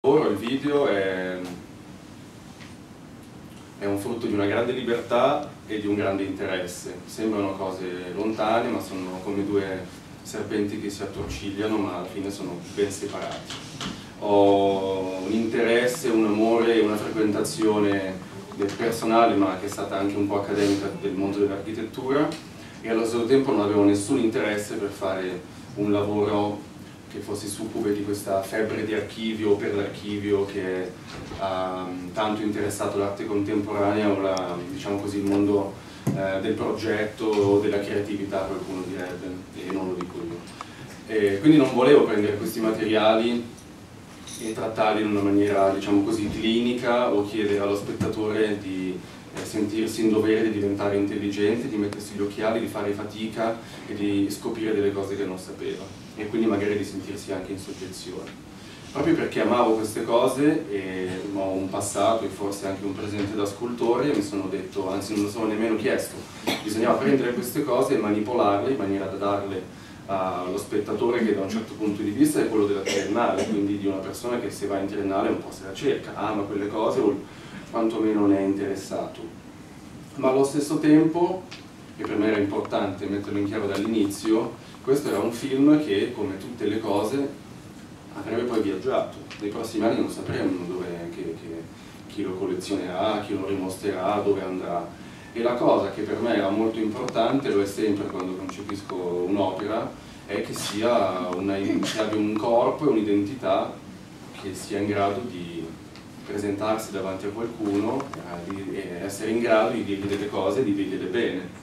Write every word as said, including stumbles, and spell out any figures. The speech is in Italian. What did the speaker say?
lavoro, il video è, è un frutto di una grande libertà e di un grande interesse. Sembrano cose lontane, ma sono come due serpenti che si attorcigliano, ma alla fine sono ben separati. Ho un interesse, un amore, una frequentazione del personale, ma che è stata anche un po' accademica, del mondo dell'architettura, e allo stesso tempo non avevo nessun interesse per fare un lavoro che fosse succube di questa febbre di archivio per l'archivio che ha tanto interessato l'arte contemporanea o la, diciamo così, il mondo eh, del progetto o della creatività, qualcuno direbbe, e non lo dico io. E quindi non volevo prendere questi materiali e trattarli in una maniera, diciamo così, clinica o chiedere allo spettatore di eh, sentirsi in dovere di diventare intelligente, di mettersi gli occhiali, di fare fatica e di scoprire delle cose che non sapeva, e quindi magari di sentirsi anche in soggezione. Proprio perché amavo queste cose e ho un passato e forse anche un presente da scultore, mi sono detto, anzi non lo sono nemmeno chiesto, bisognava prendere queste cose e manipolarle in maniera da darle allo spettatore che da un certo punto di vista è quello della triennale, quindi di una persona che se va in triennale un po' se la cerca, ama quelle cose o quantomeno ne è interessato. Ma allo stesso tempo, e per me era importante metterlo in chiaro dall'inizio, questo era un film che, come tutte le cose, avrebbe poi viaggiato. Nei prossimi anni non sapremo dove, che, che, chi lo collezionerà, chi lo rimostrerà, dove andrà. E la cosa che per me era molto importante, lo è sempre quando concepisco un'opera, è che sia una, che abbia un corpo e un'identità che sia in grado di presentarsi davanti a qualcuno, eh, di essere in grado di dirgli delle cose e di dirgliele bene.